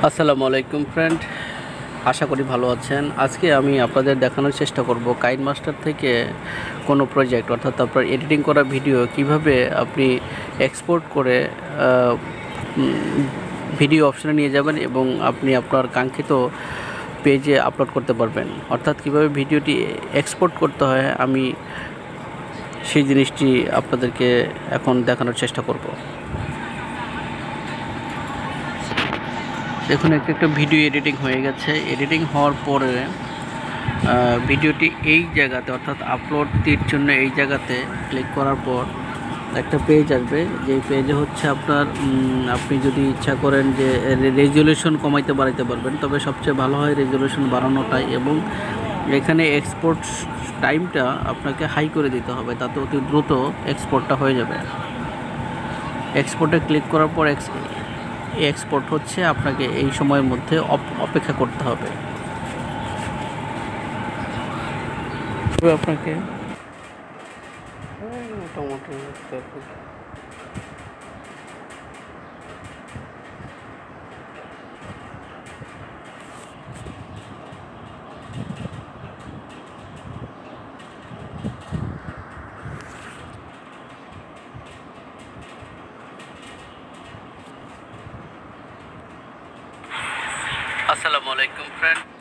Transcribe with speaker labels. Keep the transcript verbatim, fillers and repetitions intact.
Speaker 1: আসসালামু আলাইকুম ফ্রেন্ড, আশা করি ভালো আছেন। আজকে আমি আপনাদের দেখানোর চেষ্টা করব কাইনমাস্টার থেকে কোনো প্রজেক্ট অর্থাৎ আপনার এডিটিং করা ভিডিও কিভাবে আপনি এক্সপোর্ট করে ভিডিও অপশনে নিয়ে যাবেন এবং আপনি আপনার কাঙ্ক্ষিত পেজে আপলোড করতে পারবেন। অর্থাৎ কিভাবে ভিডিওটি এক্সপোর্ট করতে হয় আমি সেই জিনিসটি আপনাদেরকে এখন দেখানোর চেষ্টা করব। দেখুন, একটা একটা ভিডিও এডিটিং হয়ে গেছে। এডিটিং হওয়ার পরে ভিডিওটি এই জায়গাতে অর্থাৎ আপলোড তীর জন্য এই জায়গাতে ক্লিক করার পর একটা পেজ আসবে, যে পেজে হচ্ছে আপনার আপনি যদি ইচ্ছা করেন যে রেজুলেশন কমাইতে বাড়াইতে পারবেন, তবে সবচেয়ে ভালো হয় রেজুলেশন বাড়ানোটাই। এবং এখানে এক্সপোর্ট টাইমটা আপনাকে হাই করে দিতে হবে, তাতে অতি দ্রুত এক্সপোর্টটা হয়ে যাবে। এক্সপোর্টে ক্লিক করার পর এক্সপোর্ট হচ্ছে, আপনাকে এই সময়ের মধ্যে অপেক্ষা করতে হবে। আপনাকে মোটামুটি আসসালামু আলাইকুম ফ্রেন্ড,